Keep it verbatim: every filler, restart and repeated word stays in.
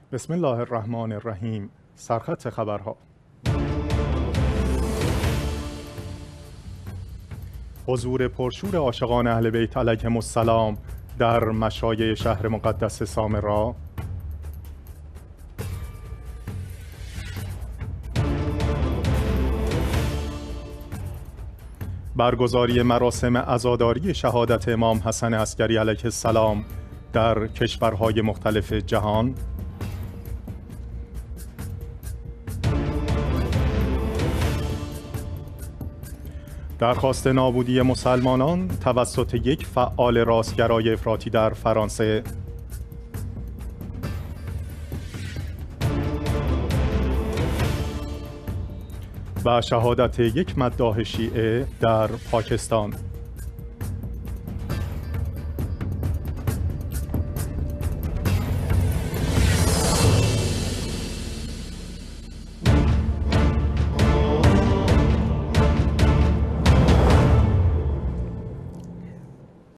بسم الله الرحمن الرحیم. سرخط خبرها. حضور پرشور عاشقان اهل بیت علیهم السلام در مشایع شهر مقدس سامرا. برگزاری مراسم عزاداری شهادت امام حسن عسکری علیه السلام در کشورهای مختلف جهان. درخواست نابودی مسلمانان توسط یک فعال راستگرای افراطی در فرانسه. و شهادت یک مداح شیعه در پاکستان.